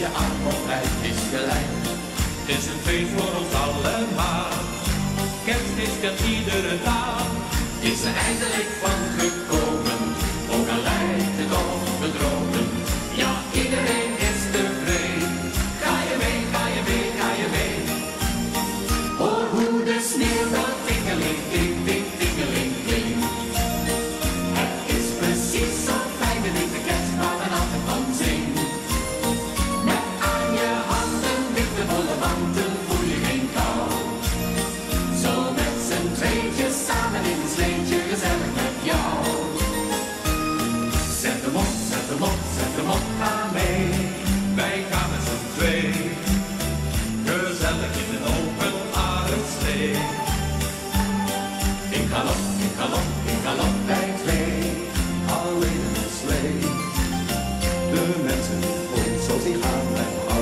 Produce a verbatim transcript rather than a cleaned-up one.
arm of rijk is gelijk. Het is een feest voor ons allemaal. Kerst is er iedere dag. Is er eindelijk van gekomen, ook al lijkt het of bedrogen. Ja, iedereen is tevreden. Ga je mee, ga je mee, ga je mee. Hoor hoe de sneeuw dan tingeling, ting, ting, tingeling, kling. Het is precies zo fijn en ik de kerst waar men altijd van zingt. Met aan je handen witte volle wanten voel je geen kou. Zo met z'n tweetjes samen in een sleetje gezellig met jou. Zet hem op, zet hem op, zet hem op, ga mee. Wij gaan met z'n twee, gezellig in een open aardslee. In galop, in galop, in galop bij twee, alleen in een slee. De mensen om zo zien gaan en